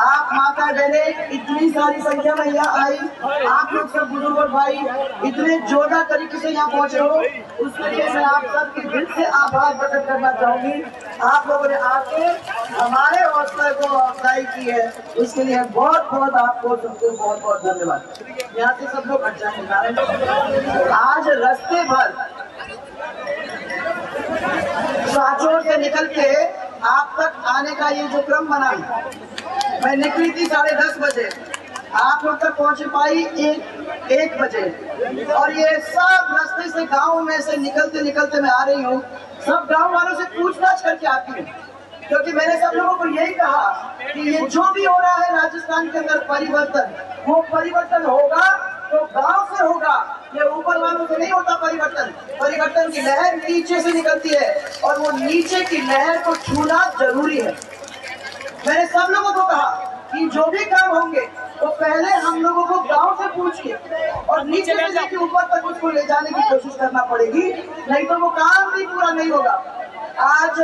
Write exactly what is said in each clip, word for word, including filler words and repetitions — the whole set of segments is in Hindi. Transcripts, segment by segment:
आप माता बहने इतनी सारी संख्या में यहाँ आई, आप लोग सब बुजुर्ग और भाई इतने जोरदार तरीके से यहाँ पहुंचे हो, उसके लिए मैं आप सबके दिल से आभार प्रकट करना चाहूंगी। आप लोगों ने आके हमारे हौसले को अफजाई की है, उसके लिए बहुत बहुत आपको सबको बहुत बहुत धन्यवाद। यहाँ से सब लोग अच्छा है। आज रास्ते भर सांचौर से निकल के आप तक आने का ये जो क्रम बना, मैं निकली थी साढ़े दस बजे, आप लोग तक पहुंच पाई एक एक बजे, और ये सब रास्ते से गांव में से निकलते निकलते मैं आ रही हूँ। सब गांव वालों से पूछताछ करके आती हूँ, क्योंकि मैंने सब लोगों को यही कहा कि ये जो भी हो रहा है राजस्थान के अंदर परिवर्तन, वो परिवर्तन होगा तो गांव से होगा, ये ऊपर वालों से नहीं होता परिवर्तन। परिवर्तन की लहर नीचे से निकलती है और वो नीचे की लहर को छूना जरूरी है। मैंने सब लोगों को कहा कि जो भी काम होंगे तो पहले हम लोगों को गांव से पूछ के और नीचे से लेके ऊपर तक उसको ले जाने की कोशिश करना पड़ेगी, नहीं तो वो काम भी पूरा नहीं होगा। आज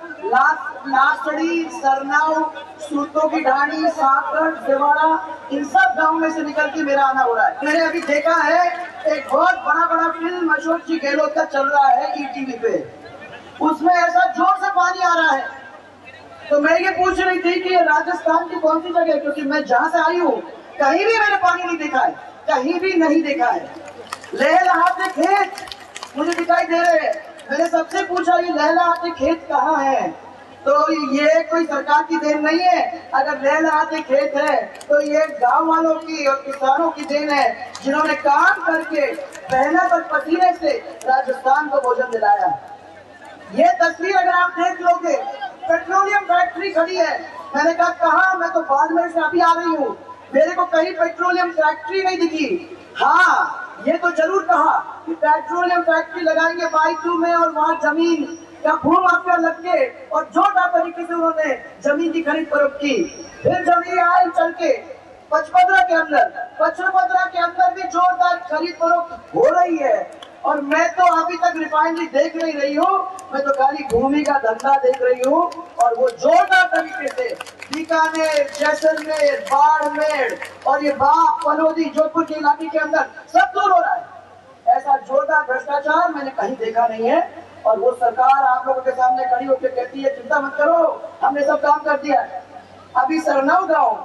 लासड़ी, सरनाऊ, सूतों की ढाणी, साकड़, देवाड़ा, इन सब गांव में से निकल के मेरा आना हो रहा है। मैंने अभी देखा है एक बहुत बड़ा बड़ा फिल्म अशोक जी गहलोत का चल रहा है ई टीवी पे, उसमें ऐसा जोर से पानी आ रहा है। तो मैं ये पूछ रही थी कि ये राजस्थान की कौन सी जगह, क्योंकि मैं जहां से आई हूँ कहीं भी मैंने पानी नहीं देखा है, कहीं भी नहीं देखा है। लहलहाते खेत मुझे दिखाई दे रहे हैं। मैंने सबसे पूछा ये लहलहाते खेत कहाँ है, तो ये कोई सरकार की देन नहीं है। अगर लहलहाते खेत है तो ये गांव वालों की और किसानों की देन है, जिन्होंने काम करके मेहनत और पसीने से राजस्थान को भोजन दिलाया। ये तस्वीर अगर आप देख लोगे, पेट्रोलियम फैक्ट्री खड़ी है। मैंने कहा कहाँ, मैं तो बाड़मेर से अभी आ रही हूँ, मेरे को कहीं पेट्रोलियम फैक्ट्री नहीं दिखी। हाँ, ये तो जरूर कहा कि पेट्रोलियम फैक्ट्री लगाएंगे बाईचू में, और वहाँ जमीन का भू माफिया लग के और जोरदार तरीके से उन्होंने जमीन की खरीद फरोख्त की। फिर जमीन आई चल के पचपदरा के अंदर, पचपदरा के अंदर भी जोरदार खरीद फरोख्त हो रही है। और मैं तो अभी तक रिफाइनरी देख नहीं रही हूँ, मैं तो खाली भूमि का धंधा देख रही हूँ, और वो जोरदार तरीके से बीकानेर, जैसलमेर, बाड़मेर और ये बाप, पनौदी, जोधपुर के इलाके के अंदर सब दूर हो रहा है। ऐसा जोरदार भ्रष्टाचार मैंने कहीं देखा नहीं है। और वो सरकार आप लोगों के सामने खड़ी होकर कहती है चिंता मत करो, हमने सब काम कर दिया। अभी सरनाऊ गाँव,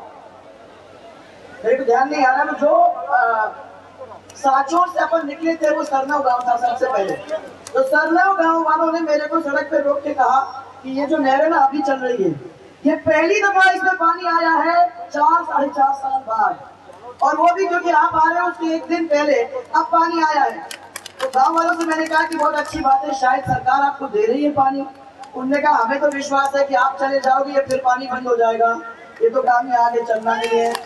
मेरे को ध्यान नहीं आ रहा, जो आ, सांचौर से अपन निकले थे वो सरनाऊ गांव था सबसे पहले। तो सरनाऊ गांव वालों ने मेरे को सड़क पे रोक के कहा कि ये जो नहर ना अभी चल रही है, ये पहली दफा इसमें पानी आया है चार साढ़े चार साल बाद, और वो भी क्योंकि आप आ रहे हो उसके एक दिन पहले अब पानी आया है। तो गांव वालों से मैंने कहा कि बहुत अच्छी बात है, शायद सरकार आपको दे रही है पानी। उन्होंने कहा हमें तो विश्वास है कि आप चले जाओगे या फिर पानी बंद हो जाएगा, ये तो काम ही आगे चलना नहीं है।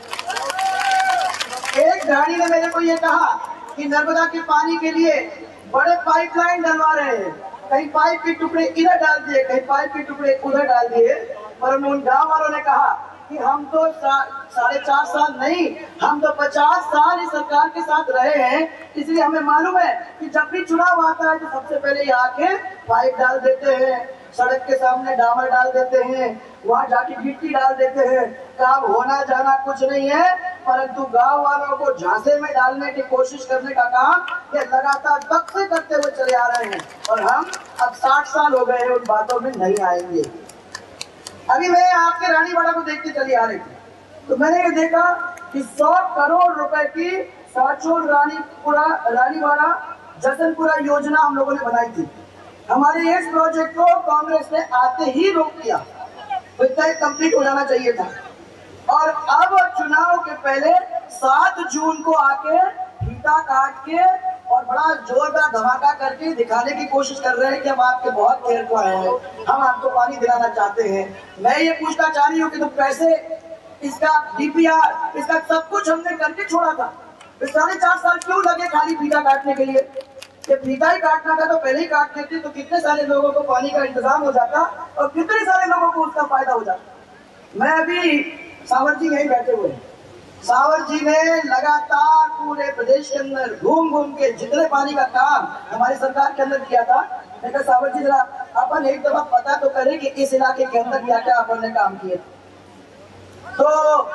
एक गाड़ी ने मेरे को ये कहा कि नर्मदा के पानी के लिए बड़े पाइपलाइन डलवा रहे हैं, कहीं पाइप के टुकड़े इधर डाल दिए, कहीं पाइप के टुकड़े उधर डाल दिए। पर उन गांव वालों ने कहा कि हम तो साढ़े चार साल नहीं, हम तो पचास साल इस सरकार के साथ रहे हैं, इसलिए हमें मालूम है कि जब भी चुनाव आता है तो सबसे पहले यहाँ आके पाइप डाल देते हैं, सड़क के सामने डामर डाल देते हैं, वहाँ जाके गिट्टी डाल देते हैं। काम होना जाना कुछ नहीं है, परंतु गांव वालों को झांसे में डालने की कोशिश करने का काम ये लगातार तब से करते हुए चले आ रहे हैं, और हम अब साठ साल हो गए हैं उन बातों में नहीं आएंगे। अभी मैं आपके रानीवाड़ा को देख के चली आ रही थी, तो मैंने ये देखा कि सौ करोड़ रुपए की सांचौर रानीपुरा रानीवाड़ा जसनपुरा योजना हम लोगों ने बनाई थी। हमारे इस प्रोजेक्ट को कांग्रेस ने आते ही रोक दिया, इतना कंप्लीट हो जाना चाहिए था। और अब चुनाव के पहले सात जून को आके फीता काट के और बड़ा जोरदार धमाका करके दिखाने की कोशिश कर रहे हैं कि हम आपके बहुत खेर को आए हैं, हम आपको पानी दिलाना चाहते हैं। मैं ये पूछना चाह रही हूँ कि तुम पैसे, इसका डी पी आर, इसका सब कुछ हमने करके छोड़ा था, तो साढ़े चार साल क्यों लगे खाली फीता काटने के लिए? ये फीता ही काटना था तो पहले ही काट देते तो कितने सारे लोगों को पानी का इंतजाम हो जाता और कितने सारे लोगों को उसका फायदा हो जाता। मैं अभी सावर जी यहीं बैठे हुए, सावर जी ने लगातार पूरे प्रदेश के अंदर घूम घूम के जितने पानी का काम हमारी सरकार के अंदर किया था, मैं कहा सावर जी जरा अपन एक दफा पता तो करें कि इस इलाके के अंदर क्या क्या अपन ने काम किए। तो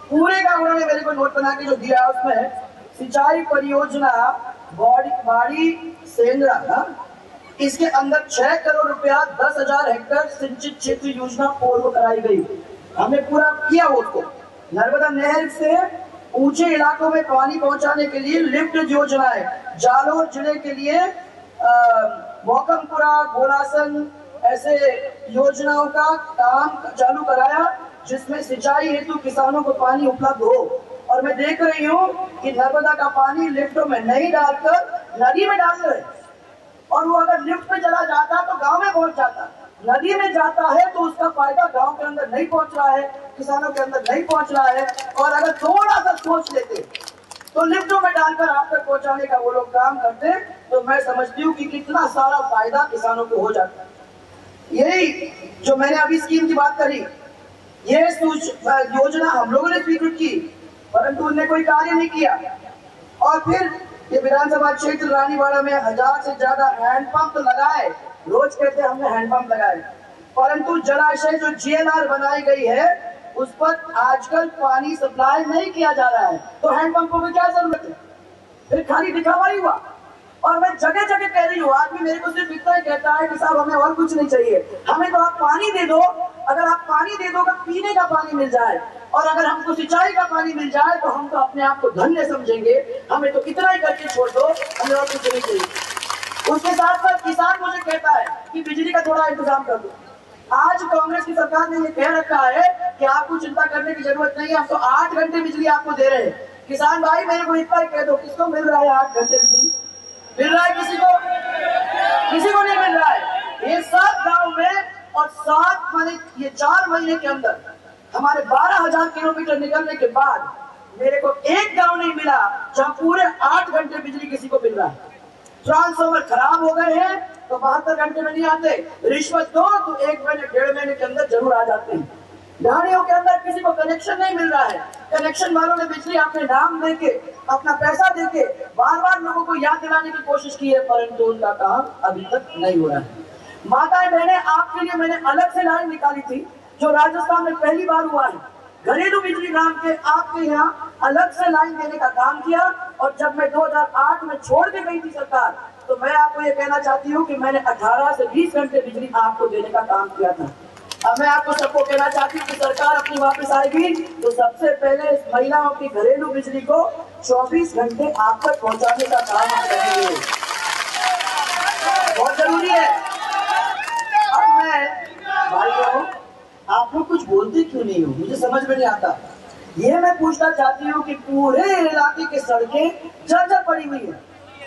पूरे का उन्होंने मेरे को नोट बना के जो दिया उसमें सिंचाई परियोजना बाड़ी बाड़ी सेंद्रा ना, इसके अंदर छह करोड़ रुपया दस हजार हेक्टेयर सिंचित क्षेत्र योजना पूर्व कराई गई। हमने पूरा किया वो उसको। नर्मदा नहर से ऊंचे इलाकों में पानी पहुंचाने के लिए लिफ्ट योजना है। जालौर जिले के लिए मौकमपुरा गोलासन ऐसे योजनाओं का काम चालू कराया जिसमें सिंचाई हेतु किसानों को पानी उपलब्ध हो। और मैं देख रही हूँ कि नर्मदा का पानी लिफ्टों में नहीं डालकर नदी में डाल रहे, और वो अगर लिफ्ट पे चला जाता तो गांव में पहुंच जाता, नदी में जाता है तो उसका फायदा गांव के अंदर नहीं पहुंच रहा है, किसानों के अंदर नहीं पहुंच रहा है। और अगर थोड़ा सा सोच लेते तो लिफ्टों में डालकर आप तक पहुंचाने का वो लोग काम करते, तो मैं समझती हूँ कि कितना सारा फायदा किसानों को हो जाता। यही जो मैंने अभी स्कीम की बात करी, ये योजना हम लोगों ने स्वीकृत की, परंतु उन्होंने कोई कार्य नहीं किया। और फिर ये विधानसभा क्षेत्र रानीवाड़ा में हजार से ज्यादा हैंडपंप लगाए, रोज कहते हैं हमने हैंडपंप लगाए, परंतु जलाशय जो जीएलआर बनाई गई है उस पर आजकल पानी सप्लाई नहीं किया जा रहा है, तो हैंडपंपों की क्या जरूरत है? फिर खाली दिखावा ही हुआ। और मैं जगह जगह कह रही हूँ, आदमी मेरे को सिर्फ इतना ही कहता है कि साहब हमें और कुछ नहीं चाहिए, हमें तो आप पानी दे दो। अगर आप पानी दे दो, पीने का पानी मिल जाए और अगर हमको सिंचाई का पानी मिल जाए तो हम तो अपने आप को धन्य समझेंगे। हमें तो इतना ही करके छोड़ दो, हमें और कुछ नहीं चाहिए। उसके साथ साथ किसान मुझे कहता है कि बिजली का थोड़ा इंतजाम कर दो। आज कांग्रेस की सरकार ने ये कह रखा है कि आपको चिंता करने की जरूरत नहीं है, हम तो आठ घंटे बिजली आपको दे रहे हैं। किसान भाई मेरे को इतना ही कह दो, किसको मिल रहा है आठ घंटे बिजली? मिल रहा है किसी को? किसी को नहीं मिल रहा है। ये सात गांव में और सात माने ये चार महीने के अंदर हमारे बारह हजार किलोमीटर निकलने के बाद मेरे को एक गांव नहीं मिला जहां पूरे आठ घंटे बिजली किसी को मिल रहा है। ट्रांसफॉर्मर खराब हो गए हैं तो बहत्तर घंटे में नहीं आते, रिश्वत दो तो एक महीने डेढ़ महीने के अंदर जरूर आ जाते हैं। गाड़ियों के अंदर किसी को कनेक्शन नहीं मिल रहा है। कनेक्शन वालों ने बिजली अपने नाम देके, अपना पैसा देके बार बार लोगों को याद दिलाने की कोशिश की है, परंतु उनका काम अभी तक नहीं हो रहा है। माताएं बहनें, आपके लिए मैंने अलग से लाइन निकाली थी जो राजस्थान में पहली बार हुआ है। घरेलू बिजली नाम के आपके यहाँ अलग से लाइन देने का काम किया। और जब मैं दो हजार आठ में छोड़ के गई थी सरकार, तो मैं आपको ये कहना चाहती हूँ कि मैंने अठारह से बीस घंटे बिजली आपको देने का काम किया था। अब मैं आपको सबको कहना चाहती हूँ कि सरकार अपनी वापस आएगी तो सबसे पहले इस महिलाओं की घरेलू बिजली को चौबीस घंटे आप तक पहुँचाने का काम करेंगे, बहुत जरूरी है। अब मैं भाइयों, आप लोग कुछ बोलते क्यों नहीं हो, मुझे समझ में नहीं आता। ये मैं पूछना चाहती हूँ कि पूरे इलाके की सड़कें जर्जर पड़ी हुई है,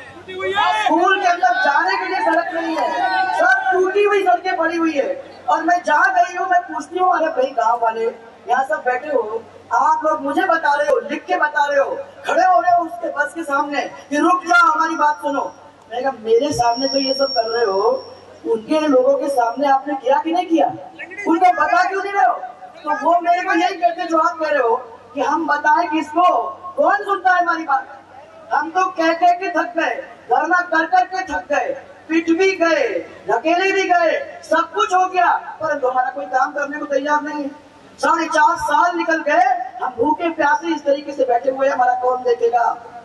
स्कूल के अंदर जाने के लिए सड़क नहीं है, सब टूटी हुई सड़कें पड़ी हुई है। और मैं जहाँ गई हूँ मैं पूछती हूँ, अरे भाई गांव वाले यहाँ सब बैठे हो, आप लोग मुझे बता रहे हो, लिख के बता रहे हो, खड़े हो रहे हो उसके बस के सामने कि रुक जाओ हमारी बात सुनो। मैं कहा मेरे सामने तो ये सब कर रहे हो, उनके लोगों के सामने आपने किया कि नहीं किया? उनको बता क्यों नहीं रहे हो? तो वो मेरे को यही कहते जो आप कह रहे हो कि हम बताएं किसको, कौन सुनता है हमारी बात? हम तो कह कह के थक गए, धरना कर कर के थक गए, पिट भी गए, धकेले भी गए, सब कुछ हो गया, परंतु हमारा कोई काम करने को तैयार नहीं है। साढ़े चार साल निकल गए, हम भूखे प्यासे इस तरीके से बैठे हुए, हमारा कौन देखेगा?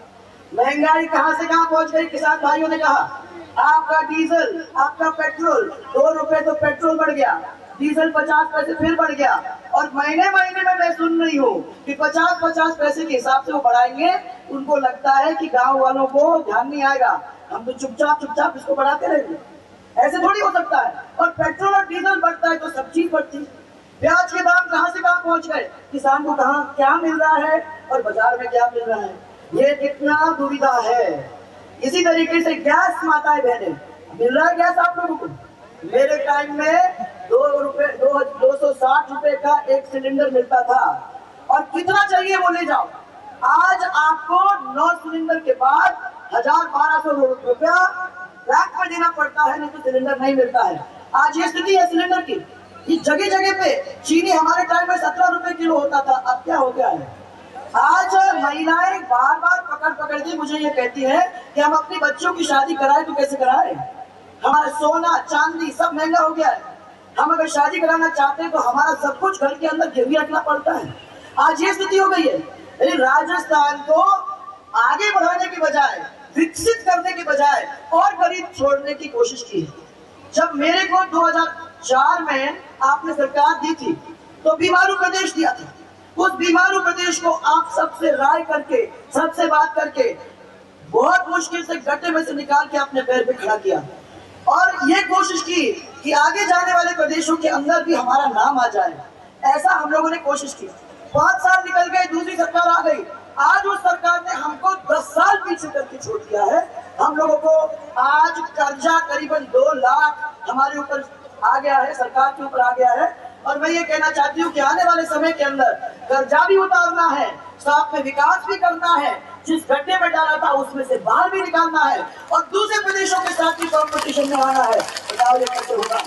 महंगाई कहां से कहां पहुंच गई। किसान भाइयों ने कहा आपका डीजल, आपका पेट्रोल, दो रुपए तो पेट्रोल बढ़ गया, डीजल पचास पैसे फिर बढ़ गया। और महीने महीने में मैं सुन रही हूँ कि पचास पचास पैसे के हिसाब से वो बढ़ाएंगे। उनको लगता है कि गांव वालों को ध्यान नहीं आएगा, हम तो चुपचाप चुपचाप इसको बढ़ाते रहेंगे। ऐसे थोड़ी हो सकता है। और पेट्रोल और डीजल बढ़ता है तो सब चीज बढ़ती है। प्याज के दाम कहां से कहां पहुंच गए, किसान को कहां क्या मिल रहा है और बाजार में क्या मिल रहा है, ये कितना दुविधा है। इसी तरीके से गैस, माताएं बहने, मिल रहा है गैस आप लोगों को? मेरे टाइम में दो रुपए दो दो सौ साठ रुपए का एक सिलेंडर मिलता था, और कितना चाहिए वो ले जाओ। आज आपको नौ सिलेंडर के बाद हजार बारह सौ रुपया ब्लैक में देना पड़ता है, नहीं तो सिलेंडर नहीं मिलता है। आज ये स्थिति है सिलेंडर की। ये जगह जगह पे चीनी हमारे टाइम में सत्रह रुपए किलो होता था, अब क्या हो गया है? आज महिलाएं बार बार पकड़ पकड़ के मुझे ये कहती है कि हम अपने बच्चों की शादी कराएं तो कैसे कराएं, हमारा सोना चांदी सब महंगा हो गया है। हम अगर शादी कराना चाहते हैं तो हमारा सब कुछ घर के अंदर गिरवी रखना पड़ता है। आज ये स्थिति हो गई है। राजस्थान को आगे बढ़ाने के बजाय, विकसित करने के बजाय और गरीब छोड़ने की कोशिश की है। जब मेरे को दो हज़ार चार में आपने सरकार दी थी तो बीमारू प्रदेश दिया था। उस बीमारू प्रदेश को आप सबसे राय करके, सबसे बात करके, बहुत मुश्किल से गड्ढे में से निकाल के अपने पैर पे खड़ा किया और ये कोशिश की कि आगे जाने वाले प्रदेशों के अंदर भी हमारा नाम आ जाए। ऐसा हम लोगों ने कोशिश की। पांच साल निकल गए, दूसरी सरकार आ गई। आज उस सरकार ने हमको दस साल पीछे करके छोड़ दिया है। हम लोगों को आज कर्जा करीबन दो लाख हमारे ऊपर आ गया है, सरकार के ऊपर आ गया है। और मैं ये कहना चाहती हूँ कि आने वाले समय के अंदर कर्जा भी उतारना है, साथ में विकास भी करना है, जिस गड्ढे में डाला था उसमें से बाहर भी निकालना है और दूसरे प्रदेशों के साथ भी कॉम्पिटिशन में आना है। बताओ ये कैसे होगा?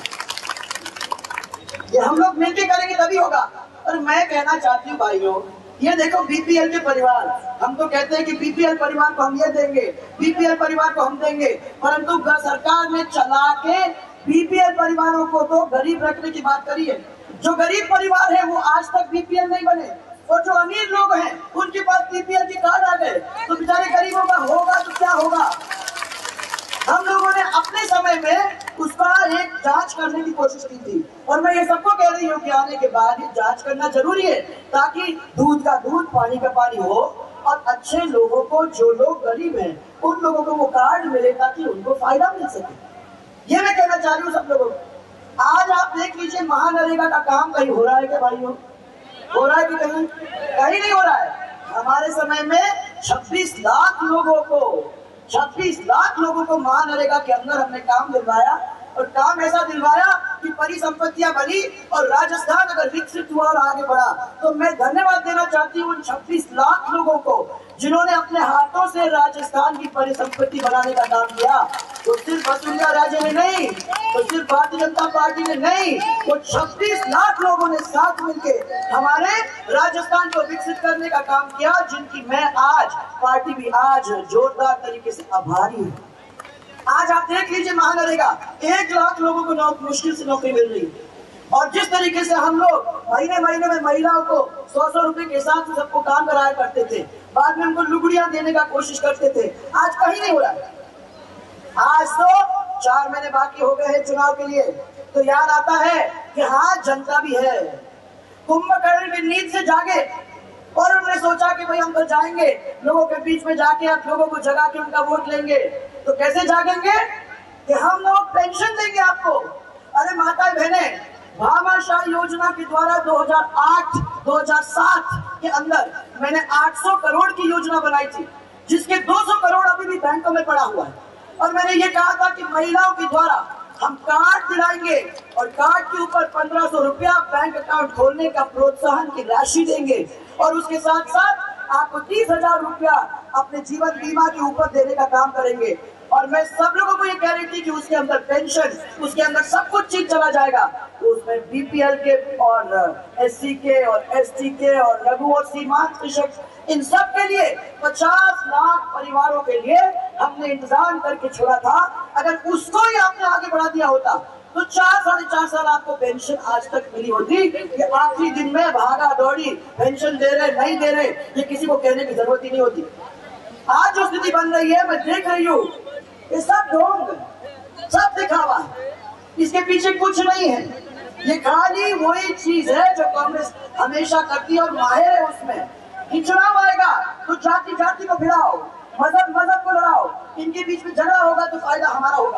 ये हम लोग मिलकर करेंगे तभी होगा। और मैं कहना चाहती हूँ भाइयों, ये देखो बीपीएल के परिवार, हम तो कहते हैं कि बीपीएल परिवार को हम ये देंगे, बीपीएल परिवार को हम देंगे, परंतु सरकार ने चला के बीपीएल परिवारों को तो गरीब रखने की बात करी है। जो गरीब परिवार है वो आज तक बीपीएल नहीं बने और जो अमीर लोग हैं उनके पास बीपीएल के कार्ड आ गए, तो बेचारे गरीबों का होगा तो क्या होगा? हम लोगों ने अपने समय में उसका एक जांच करने की कोशिश की थी और मैं ये सबको कह रही हूँ कि आने के बाद ये जांच करना जरूरी है ताकि दूध का दूध, पानी का पानी हो और अच्छे लोगों को, जो लोग गरीब हैं उन लोगों को वो कार्ड मिले ताकि उनको फायदा मिल सके। ये मैं कहना चाह रही हूँ सब लोगों को। आज आप देख लीजिए, महानरेगा का काम कहीं हो रहा है क्या भाइयों? हो रहा है कि कहीं? कहीं नहीं हो रहा है। हमारे समय में छब्बीस लाख लोगों को छब्बीस लाख लोगों को महानरेगा के अंदर हमने काम दिलवाया और काम ऐसा दिलवाया कि परिसंपत्तियां बनी और राजस्थान अगर विकसित हुआ और आगे बढ़ा। तो मैं धन्यवाद देना चाहती हूँ उन छब्बीस लाख लोगों को जिन्होंने अपने हाथों से राजस्थान की परिसंपत्ति बनाने का काम किया। तो सिर्फ वसुंधरा राजे ने नहीं, तो सिर्फ भारतीय जनता पार्टी ने नहीं, वो छब्बीस लाख लोगों ने साथ मिलकर हमारे राजस्थान को विकसित करने का काम किया, जिनकी मैं आज, पार्टी भी आज जोरदार तरीके से आभारी हूँ। आज आप देख लीजिए, महानरेगा एक लाख लोगों को मुश्किल से नौकरी मिल रही है और जिस तरीके से हम लोग महीने महीने में महिलाओं को सौ सौ रुपए के हिसाब से सबको काम कराया करते थे, बाद में उनको लुगड़ियां देने का कोशिश करते थे, आज कहीं नहीं हो रहा है। आज तो चार महीने बाकी हो गए हैं चुनाव के लिए, तो याद आता है कि हाँ जनता भी है। कुंभकर्ण भी नींद से जागे और उन्होंने सोचा कि भाई हम तो जाएंगे लोगों के बीच में, जाके आप लोगों को जगा के उनका वोट लेंगे। तो कैसे जागेंगे कि हम लोग पेंशन देंगे आपको। अरे माता बहने, भामाशाह योजना के द्वारा दो हज़ार आठ दो हज़ार सात के अंदर मैंने आठ सौ करोड़ की योजना बनाई थी, जिसके दो सौ करोड़ अभी भी बैंकों में पड़ा हुआ है। और मैंने ये कहा था कि महिलाओं के द्वारा हम कार्ड दिलाएंगे और कार्ड के ऊपर पंद्रह सौ रुपया बैंक अकाउंट खोलने का प्रोत्साहन की राशि देंगे और उसके साथ साथ आपको तीस हजार रुपया अपने जीवन बीमा के ऊपर देने का काम करेंगे। और मैं सब लोगों को ये कह रही थी कि उसके अंदर पेंशन, उसके अंदर सब कुछ चीज चला जाएगा। तो उसमें बीपीएल के और एससी के और एसटी के और लघु और सीमांत कृषक, इन सब के लिए पचास लाख परिवारों के लिए हमने इंतजाम करके छोड़ा था। अगर उसको ही आपने आगे बढ़ा दिया होता तो चार साढ़े चार साल आपको पेंशन आज तक मिली होती। ये आखिरी दिन में भागा दौड़ी, पेंशन दे रहे नहीं दे रहे, ये किसी को कहने की जरूरत ही नहीं होती। आज जो स्थिति बन रही है, मैं देख रही हूँ, ये सब ढोंग, सब दिखावा है, इसके पीछे कुछ नहीं है। ये खाली वही चीज है जो कांग्रेस हमेशा करती है और माहिर है उसमें। कि चुनाव आएगा तो जाति जाति को भिड़ाओ, मजहब मजहब को लड़ाओ, इनके बीच में झगड़ा होगा तो फायदा हमारा होगा।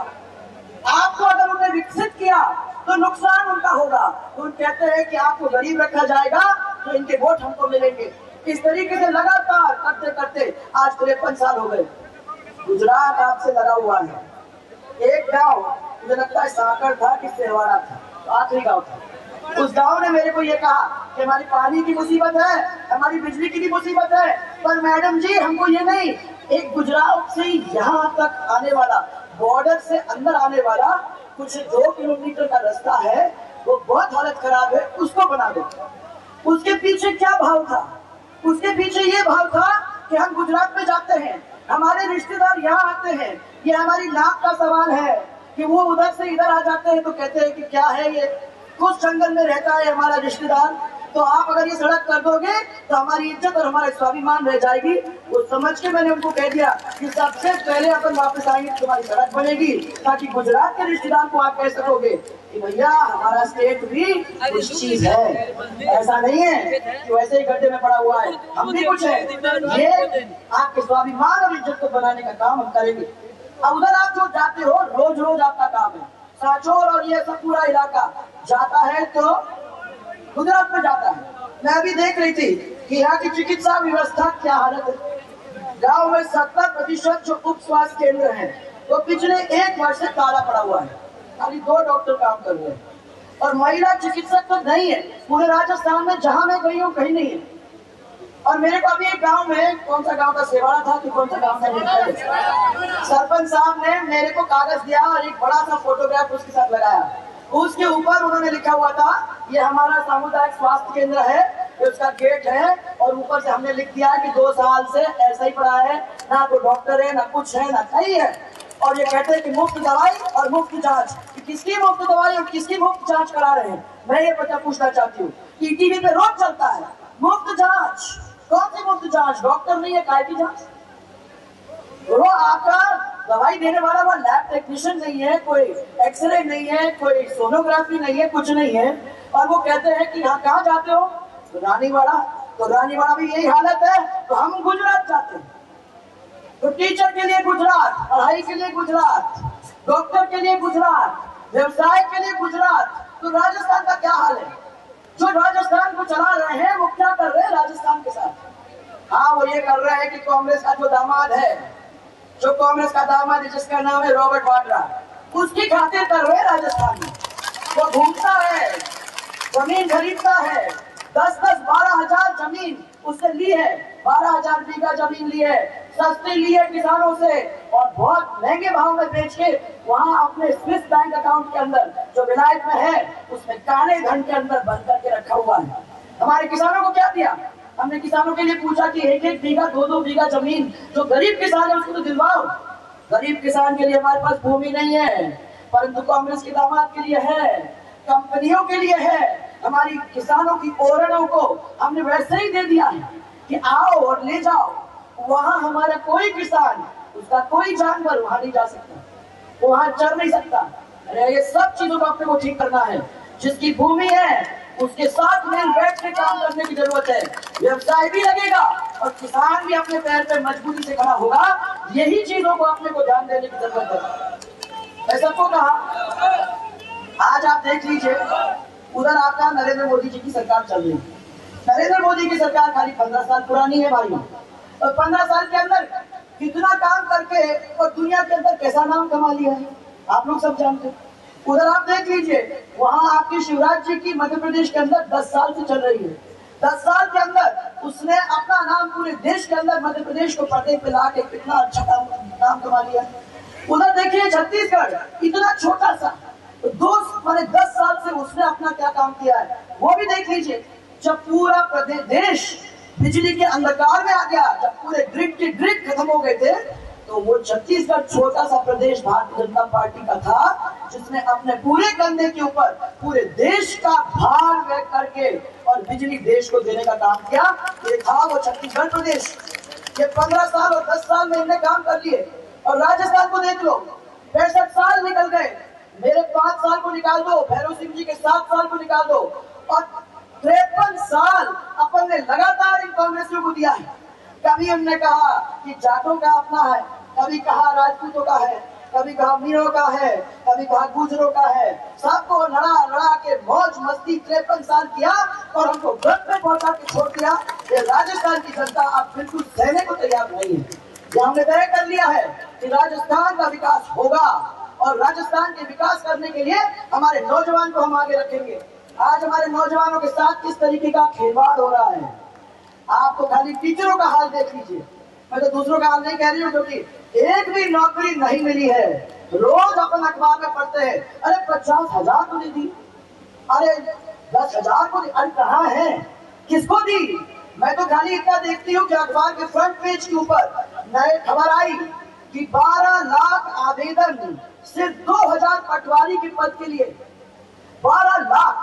आपको अगर उन्हें विकसित किया तो नुकसान उनका होगा। तो उन कहते हैं कि आपको गरीब रखा जाएगा तो इनके वोट हमको मिलेंगे। इस तरीके से लगातार करते करते आज तिरपन साल हो गए। गुजरात आपसे लगा हुआ है। एक गांव मुझे लगता है साकर था कि सेवाड़ा था, तो आखिरी गांव था। उस गांव ने मेरे को ये कहा कि हमारी पानी की मुसीबत है, हमारी बिजली की भी मुसीबत है, पर मैडम जी हमको ये नहीं, एक गुजरात से यहाँ तक आने वाला, बॉर्डर से अंदर आने वाला कुछ दो किलोमीटर का रास्ता है, वो बहुत हालत खराब है, उसको बना दो। उसके पीछे क्या भाव था? उसके पीछे ये भाव था कि हम गुजरात में जाते हैं, हमारे रिश्तेदार यहाँ आते हैं, ये हमारी नाक का सवाल है कि वो उधर से इधर आ जाते हैं तो कहते हैं कि क्या है ये, कुछ जंगल में रहता है हमारा रिश्तेदार, तो आप अगर ये सड़क कर दोगे तो हमारी इज्जत और हमारा स्वाभिमान रह जाएगी। वो समझ के मैंने उनको कह दिया कि सबसे पहले अपन वापस आएंगे तो तुम्हारी सड़क बनेगी, ताकि गुजरात के रिश्तेदार को आप कह सकोगे कि भैया हमारा स्टेट भी कुछ चीज है, ऐसा नहीं है कि वैसे ही गड्ढे में पड़ा हुआ है, हम भी कुछ है। ये आपके स्वाभिमान और इज्जत को बनाने का काम हम करेंगे। अब उधर आप जो जाते हो, रोज रोज आपका काम है, सांचौर और ये सब पूरा इलाका जाता है तो गुजरात में जाता है। मैं अभी देख रही थी कि यहाँ की चिकित्सा व्यवस्था क्या हालत है। गांव में सत्तर प्रतिशत जो उप स्वास्थ्य केंद्र है वो पिछले एक वर्ष से ताला पड़ा हुआ है, खाली दो डॉक्टर काम कर रहे हैं और महिला चिकित्सक तो नहीं है। पूरे राजस्थान में जहां मैं गई हूँ कहीं नहीं है। और मेरे को अभी एक गांव में, कौन सा गांव था, सेवाड़ा था कि कौन सा गांव था, सरपंच साहब ने मेरे को कागज दिया और एक बड़ा सा फोटोग्राफ उसके साथ लगाया। उसके ऊपर उन्होंने लिखा हुआ था ये हमारा सामुदायिक स्वास्थ्य केंद्र है, ये उसका गेट है, और ऊपर से हमने लिख दिया कि दो साल से ऐसा ही पड़ा है, ना तो डॉक्टर है, ना कुछ है, ना कहीं है। और ये कहते हैं कि मुफ्त दवाई और मुफ्त जांच, कि किसकी मुफ्त दवाई और किसकी मुफ्त जांच करा रहे हैं, मैं ये पता पूछना चाहती हूँ। टीवी पे रोज चलता है मुफ्त जांच, कौन सी मुफ्त जांच? डॉक्टर नहीं है, काय की जांच? वो आपका दवाई देने वाला वो लैब टेक्नीशियन नहीं है, कोई एक्सरे नहीं है, कोई सोनोग्राफी नहीं है, कुछ नहीं है। और वो कहते हैं कि यहाँ कहाँ जाते हो? तो रानीवाड़ा। तो रानीवाड़ा भी यही हालत है, तो हम गुजरात जाते हैं। तो टीचर के लिए गुजरात, पढ़ाई के लिए गुजरात, डॉक्टर के लिए गुजरात, व्यवसाय के लिए गुजरात। तो राजस्थान का क्या हाल है? जो राजस्थान को चला रहे हैं वो क्या कर रहे हैं राजस्थान के साथ? हाँ, वो ये कर रहे हैं कि कांग्रेस का जो दामाद है, जो कांग्रेस का दामाद है जिसका नाम है रॉबर्ट वाड्रा, उसकी खातिर कर रहे हैं राजस्थान में। वो घूमता है, जमीन खरीदता है, दस दस बारह हजार जमीन उससे ली है, बारह हजार बीघा जमीन ली है, सस्ती ली है किसानों से, और बहुत महंगे भाव में बेच के वहां अपने स्विस बैंक अकाउंट के अंदर जो विलायत में है उसमें काले धन के अंदर बंद करके रखा हुआ है। हमारे किसानों को क्या दिया? हमने किसानों के लिए पूछा कि एक एक बीघा, दो दो बीघा जमीन जो गरीब किसान है उसको तो दिलवाओ। गरीब किसान के लिए हमारे पास भूमि नहीं है, परंतु कांग्रेस के दामाद के लिए है, कंपनियों के लिए है। हमारी किसानों की ओरड़ों को हमने वैसे ही दे दिया है कि आओ और ले जाओ। वहां हमारा कोई किसान, उसका कोई जानवर वहां नहीं जा सकता, वो वहां चर नहीं सकता। अरे ये सब चीजों को अपने को ठीक करना है। जिसकी भूमि है उसके साथ मिल बैठ के काम करने की जरूरत है। व्यवसाय भी लगेगा और किसान भी अपने पैर पे मजबूती से खड़ा होगा। यही चीजों को अपने को ध्यान देने की जरूरत है। मैं सबको कहा, आज आप देख लीजिए, उधर आपका नरेंद्र मोदी जी की सरकार चल रही है। नरेंद्र मोदी की सरकार खाली पंद्रह साल पुरानी है भाई, और पंद्रह साल के अंदर कितना काम करके और दुनिया के अंदर कैसा नाम कमा लिया है आप लोग सब जानते हैं। उधर आप देख लीजिए, वहां आपकी शिवराज जी की मध्य प्रदेश के अंदर दस साल से चल रही है। दस साल के अंदर उसने अपना नाम पूरे देश के अंदर मध्य प्रदेश को पर्दे पे ला के कितना अच्छा काम नाम कमा लिया। उधर देखिए छत्तीसगढ़, इतना छोटा सा, तो दो माने दस साल से उसने अपना क्या काम किया है वो भी देख लीजिए। जब पूरा प्रदेश देश बिजली के अंधकार में आ गया, जब पूरे ग्रिड के ग्रिड खत्म हो गए थे, तो वो छत्तीसगढ़ छोटा सा प्रदेश भारतीय जनता पार्टी का था, जिसने अपने पूरे कंधे के ऊपर पूरे देश का भार व्यय करके और बिजली देश को देने का काम किया। ये था वो छत्तीसगढ़ प्रदेश। ये पंद्रह साल और दस साल में इन्हें काम कर लिए। और राजस्थान को देख लो, पैंसठ साल निकल गए, मेरे पांच साल को निकाल दो, भैरव सिंह जी के सात साल को निकाल दो, और तिरपन साल अपन ने लगातार इन कांग्रेसियों को दिया है। कभी हमने कहा कि जाटों का अपना है, कभी कहा राजपूतों का है, कभी कहा मीरों का है, कभी कहा गुजरों का है। सबको लड़ा लड़ा के मौज मस्ती तिरपन साल किया और हमको घर पे पहुंचा के छोड़ दिया। ये राजस्थान की जनता अब बिल्कुल सहने को तैयार नहीं है। ये हमने तय कर लिया है कि राजस्थान का विकास होगा, और राजस्थान के विकास करने के लिए हमारे नौजवान को हम आगे रखेंगे। आज हमारे नौजवानों के साथ किस तरीके का खिलवाड़ हो रहा है, आप तो खाली टीचरों का हाल देख लीजिए। मैं तो दूसरों का हाल नहीं कह रही हूँ, क्योंकि एक भी नौकरी नहीं मिली है। रोज अपन अखबार में पढ़ते हैं, अरे पचास हजार को दी थी, अरे दस हजार को दी, अरे कहाँ है, किसको दी? मैं तो खाली इतना देखती हूँ कि अखबार के फ्रंट पेज के ऊपर नए खबर आई कि बारह लाख आवेदन सिर्फ दो हजार पटवारी के पद के लिए, बारह लाख।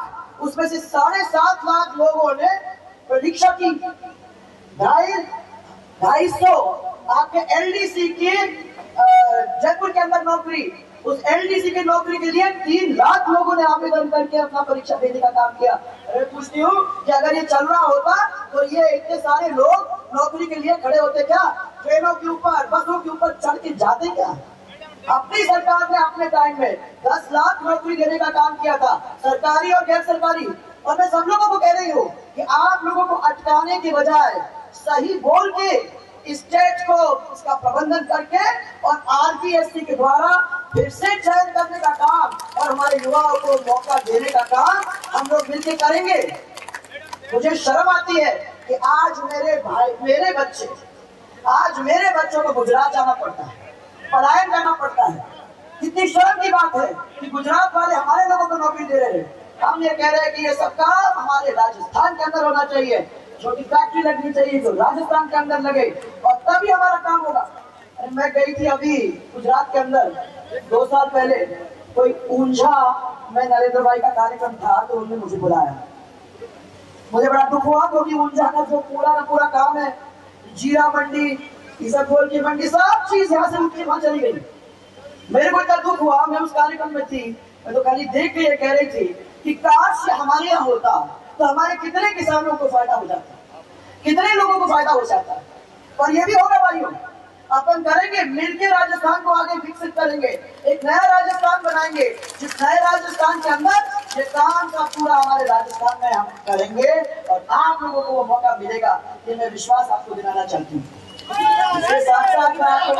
उसमें से साढ़े सात लाख लोगों ने परीक्षा की। ढाई ढाई सौ आपके एलडीसी की जयपुर के अंदर नौकरी, उस एलडीसी की नौकरी के लिए तीन लाख लोगों ने आवेदन करके अपना परीक्षा देने का काम किया। मैं पूछती हूँ कि अगर ये चल रहा होता तो ये इतने सारे लोग नौकरी के लिए खड़े होते क्या? ट्रेनों के ऊपर, बसों के ऊपर चढ़ के जाते क्या? अपनी सरकार ने अपने टाइम में दस लाख नौकरी देने का काम किया था, सरकारी और गैर सरकारी। और मैं सब लोगों को कह रही हूँ कि आप लोगों को अटकाने के बजाय सही बोल के स्टेट को इसका प्रबंधन करके और आरपीएससी के द्वारा फिर से चयन करने का काम और हमारे युवाओं को मौका देने का काम हम लोग मिलकर करेंगे। मुझे शर्म आती है कि आज मेरे भाई, मेरे बच्चे, आज मेरे बच्चों को गुजरात जाना पड़ता है, पलायन करना पड़ता है। कितनी शर्म की बात है कि गुजरात वाले हमारे लोगों को नौकरी दे रहे हैं। हम ये कह रहे हैं कि ये सब काम हमारे राजस्थान के अंदर होना चाहिए, छोटी फैक्ट्री लगनी चाहिए जो राजस्थान के अंदर लगे और तभी हमारा काम होगा। अरे मैं गई थी अभी गुजरात के अंदर दो साल पहले, कोई ऊंझा में नरेंद्र भाई का कार्यक्रम था तो उन्होंने मुझे बुलाया। मुझे बड़ा दुख हुआ क्योंकि ऊंझा का जो पूरा का पूरा काम है, जीरा मंडी, ईसबगोल की मंडी, सब चीज यहाँ से उठ के वहां चली गई। मेरे को इतना दुख हुआ, मैं उस कार्यक्रम में थी, मैं तो खाली देख के ये कह रही थी कि काश हमारे यहाँ होता तो हमारे कितने किसानों को फायदा हो जाता, कितने लोगों को फायदा हो जाता। और ये भी होगा भाइयों, अपन करेंगे मिलकर, राजस्थान को आगे विकसित करेंगे, एक नया राजस्थान बनाएंगे जिस नए राजस्थान के अंदर ये काम का पूरा हमारे राजस्थान में हम करेंगे और आप लोगों को वो मौका मिलेगा। ये मैं विश्वास आपको दिलाना चाहती हूँ। इसके साथ साथ मैं आपको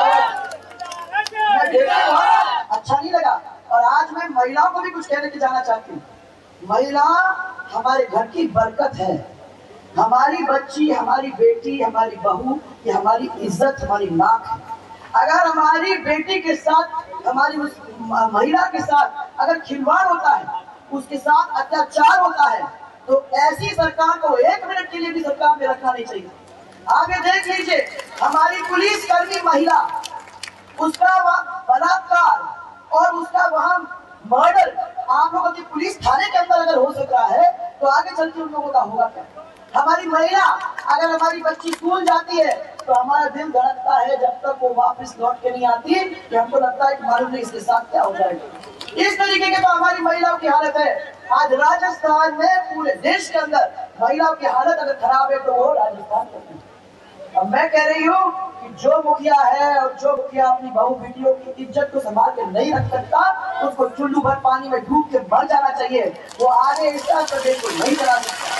मैं देखा बहुत अच्छा नहीं लगा और आज मैं महिलाओं को भी कुछ कहने के जाना चाहती हूँ। महिला हमारे घर की बरकत है, हमारी बच्ची, हमारी बेटी, हमारी बहू, ये हमारी इज्जत, हमारी नाक है। अगर हमारी बेटी के साथ, हमारी उस महिला के साथ अगर खिलवाड़ होता है, उसके साथ अत्याचार होता है, तो ऐसी सरकार को एक मिनट के लिए भी सरकार में रखना नहीं चाहिए। आगे देख लीजिए, हमारी पुलिस कर्मी महिला, उसका बलात्कार और उसका वहां मर्डर आप लोगों की पुलिस थाने के अंदर अगर हो सक रहा है तो आगे चल के उन लोगों का होगा क्या? हमारी महिला, अगर हमारी बच्ची स्कूल जाती है तो हमारा दिल धड़कता है जब तक वो वापस लौट के नहीं आती, कि हमको लगता है कि मालूम नहीं इसके साथ क्या हो जाएगा। इस तरीके के तो हमारी महिलाओं की हालत है। आज राजस्थान में, पूरे देश के अंदर महिलाओं की हालत अगर खराब है तो वो राजस्थान में। अब मैं कह रही हूँ कि जो मुखिया है और जो मुखिया अपनी बहू बेटियों की इज्जत को संभाल के नहीं रख सकता, उसको चुल्लू भर पानी में डूब के मर जाना चाहिए। वो आगे इस तरह प्रदेश को नहीं चला सकता।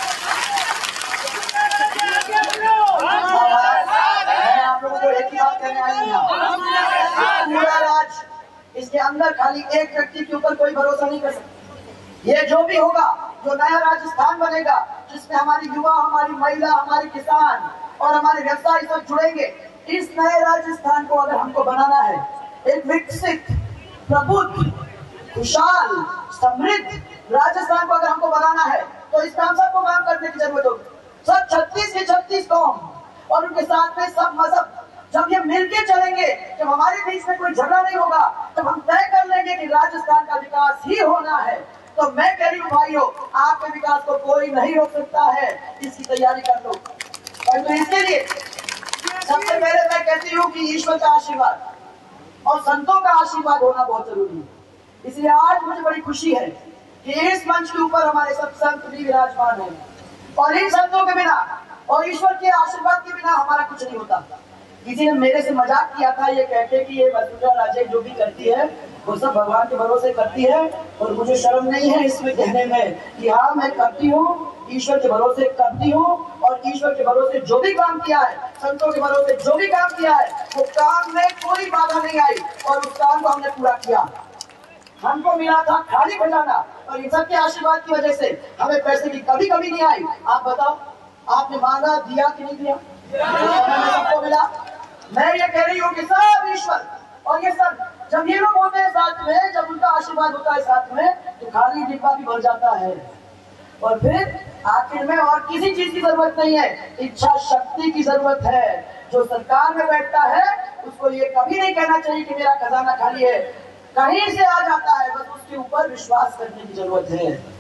मैं आप लोगों को एक ही बात कहने आई हूँ, पूरा राज, इसके अंदर खाली एक व्यक्ति के ऊपर कोई भरोसा नहीं कर सकता। ये जो भी होगा, जो नया राजस्थान बनेगा, जिसमें हमारी युवा, हमारी महिला, हमारे किसान और हमारे व्यवसाय सब जुड़ेंगे, इस नए राजस्थान को अगर हमको बनाना है एक विकसित, प्रबुद्ध, खुशहाल, समृद्ध राजस्थान को अगर हमको बनाना है तो इस काम सबको काम करने की जरूरत होगी। सब छत्तीस के छत्तीस कौम और उनके साथ में सब मजहब, जब ये मिलके चलेंगे, जब हमारे बीच में कोई झगड़ा नहीं होगा, जब हम तय कर लेंगे कि राजस्थान का विकास ही होना है, तो मैं कह रही हूँ भाइयों, आपके विकास को कोई नहीं रोक सकता है। इसकी तैयारी कर लो। और तो इसके लिए सबसे पहले मैं कहती हूँ कि ईश्वर का आशीर्वाद और संतों का आशीर्वाद होना बहुत जरूरी है। इसलिए आज मुझे बड़ी खुशी है कि इस मंच के ऊपर हमारे सब संत भी विराजमान हैं और इन संतों के बिना और ईश्वर के आशीर्वाद के बिना हमारा कुछ नहीं होता। किसी ने मेरे से मजाक किया था ये कहते कि ये वसुंधरा राजे जो भी करती है वो सब भगवान के भरोसे करती है, और मुझे शर्म नहीं है इसमें कहने में कि हाँ मैं करती हूँ, ईश्वर के भरोसे करती हूँ, और ईश्वर के भरोसे जो भी काम किया है, संतों के भरोसे जो भी काम किया है, वो काम में कोई बाधा नहीं आई और उस काम को हमने पूरा किया। हमको मिला था खाली खजाना और इन सबके आशीर्वाद की वजह से हमें पैसे की कभी कभी नहीं आई। आप बताओ, आपने मांगा, दिया कि नहीं दिया? सबको मिला। मैं ये कह रही हूँ कि सब ईश्वर और ये सब, जब ये लोग होते हैं साथ में, जब उनका आशीर्वाद होता है साथ में, तो खाली डिब्बा भी भर जाता है। और फिर आखिर में और किसी चीज की जरूरत नहीं है, इच्छा शक्ति की जरूरत है। जो सरकार में बैठता है उसको ये कभी नहीं कहना चाहिए कि मेरा खजाना खाली है, कहीं से आ जाता है, बस उसके ऊपर विश्वास करने की जरूरत है।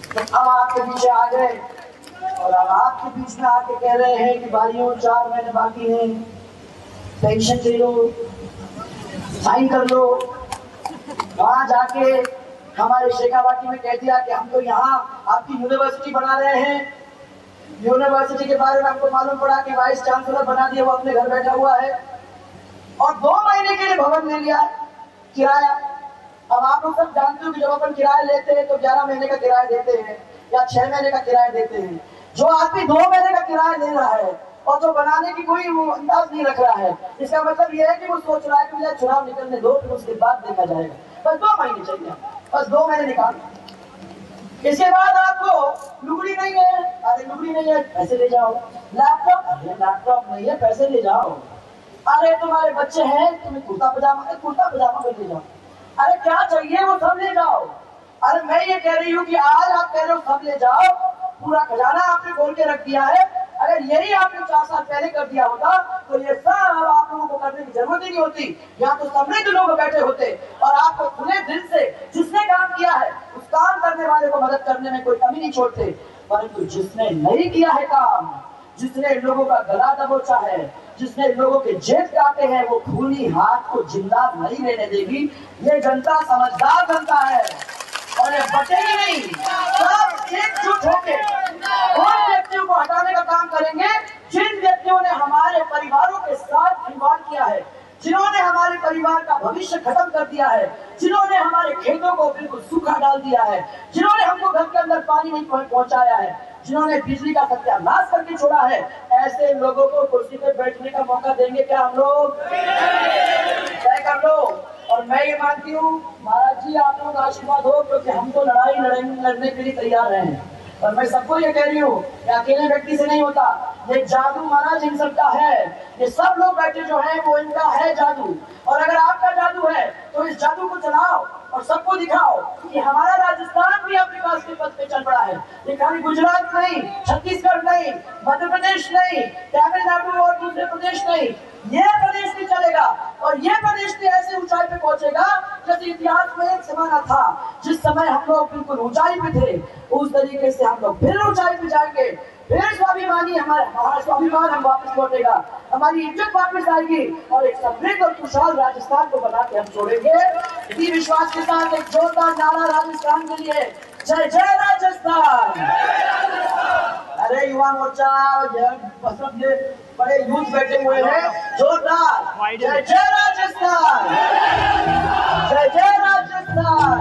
तो अब आपके पीछे आ गए और अब आपके बीच में आके कह रहे हैं कि भाइयों चार महीने बाकी हैं, पेंशन ले लो, साइन कर लो। वहां जाके हमारे शेखावाटी में कह दिया कि हम तो यहाँ आपकी यूनिवर्सिटी बना रहे हैं। यूनिवर्सिटी के बारे में हमको मालूम पड़ा कि वाइस चांसलर बना दिया, वो अपने घर बैठा हुआ है और दो महीने के लिए भवन ले लिया किराया। अब आप लोग सब जानते हो कि जब अपन किराया लेते हैं तो ग्यारह महीने का किराया देते हैं या छह महीने का किराया देते हैं। जो आदमी दो महीने का किराया ले रहा है और जो बनाने की कोई वो अंदाज नहीं रख रहा है, इसका मतलब ये है कि वो सोच रहा है कि मुझे चुनाव निकलने दो, फिर उसके बाद देखा जाएगा। बस दो महीने चाहिए, बस दो महीने निकाल। इसके बाद आपको लुगड़ी नहीं है, अरे लुगड़ी नहीं है पैसे ले जाओ। लैपटॉप, अरे लैपटॉप नहीं है पैसे ले जाओ। अरे तुम्हारे बच्चे हैं, तुम्हें कुर्ता पजामा, कुर्ता पजामा भी ले जाओ। अरे क्या चाहिए वो सब ले जाओ। अरे मैं ये कह रही हूँ कि आज आप कह रहे हो सब ले जाओ, पूरा खजाना आपने खोल के रख दिया है। अगर यही आपने चार साल पहले कर दिया होता तो ये सब आप लोगों को करने की जरूरत ही नहीं होती। यहाँ तो समृद्ध लोग बैठे होते और आपको खुले दिल से जिसने काम किया है उस काम करने वाले को मदद करने में कोई कमी नहीं छोड़ते। परंतु जिसने नहीं किया है काम, जिसने लोगों का गला दबोचा है, जिसने लोगों के जेब काटे हैं, वो खूनी हाथ को जिंदा नहीं रहने देगी। ये जनता समझदार जनता है और ये बचेगी नहीं। सब एकजुट होकर उन व्यक्तियों को हटाने का काम करेंगे जिन व्यक्तियों ने हमारे परिवारों के साथ खिलवाड़ किया है, जिन्होंने हमारे परिवार का भविष्य खत्म कर दिया है, जिन्होंने हमारे खेतों को बिल्कुल सूखा डाल दिया है, जिन्होंने हमको घर के अंदर पानी नहीं पहुंचाया है, जिन्होंने बिजली का सत्यानाश करके छोड़ा है। ऐसे लोगों को कुर्सी पर बैठने का मौका देंगे क्या हम लोग? तय कर लो। और मैं ये मानती हूँ महाराज जी आप लोग आशीर्वाद हो, क्योंकि हम तो लड़ाई लड़ने के लिए तैयार हैं। और मैं सबको ये कह रही हूँ कि अकेले व्यक्ति से नहीं होता, ये जादू महाराज इन सबका है। ये सब लोग बैठे जो हैं वो इनका है जादू। और अगर आपका जादू है तो इस जादू को चलाओ और सबको दिखाओ कि हमारा राजस्थान भी अब विकास के पथ पे चल पड़ा है। ये खाली गुजरात नहीं, छत्तीसगढ़ नहीं, मध्य प्रदेश नहीं, तमिलनाडु और दूसरे प्रदेश नहीं, ये प्रदेश भी चलेगा और ये प्रदेश भी ऐसे ऊंचाई पे पहुंचेगा जैसे इतिहास में एक जमाना था जिस समय हम लोग बिल्कुल ऊंचाई पे थे, उस तरीके से हम लोग फिर ऊंचाई पे जाएंगे। फिर स्वाभिमानी हमारा हमारा स्वाभिमान हम वापस लौटेगा, हमारी इज्जत वापस आएगी और एक समृद्ध और खुशहाल राजस्थान को बना के हम छोड़ेंगे। इसी विश्वास के साथ एक जोरदार नारा राजस्थान के लिए, जय जय राजस्थान। अरे युवा मोर्चा सब ये बड़े यूथ बैठे हुए हैं, जोरदार जय जय राजस्थान, जय जय राजस्थान।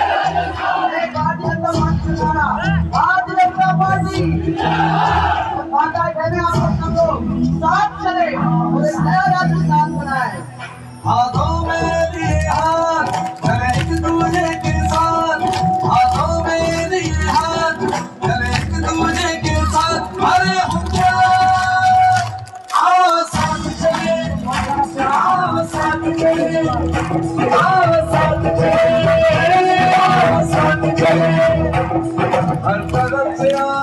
भारतीय जनता पार्टी चलाना, भारतीय जनता पार्टी माता बहने आप सब लोग साथ चले और एक नया राजस्थान बनाए। हाथों में दिए हाथ चले एक दूजे के साथ, हाथों में दिए हाथ चले एक दूजे के साथ। अरे हम आओ साथ चले, आओ साथ चले, आओ साथ चले, आओ साथ चले। हर तरफ से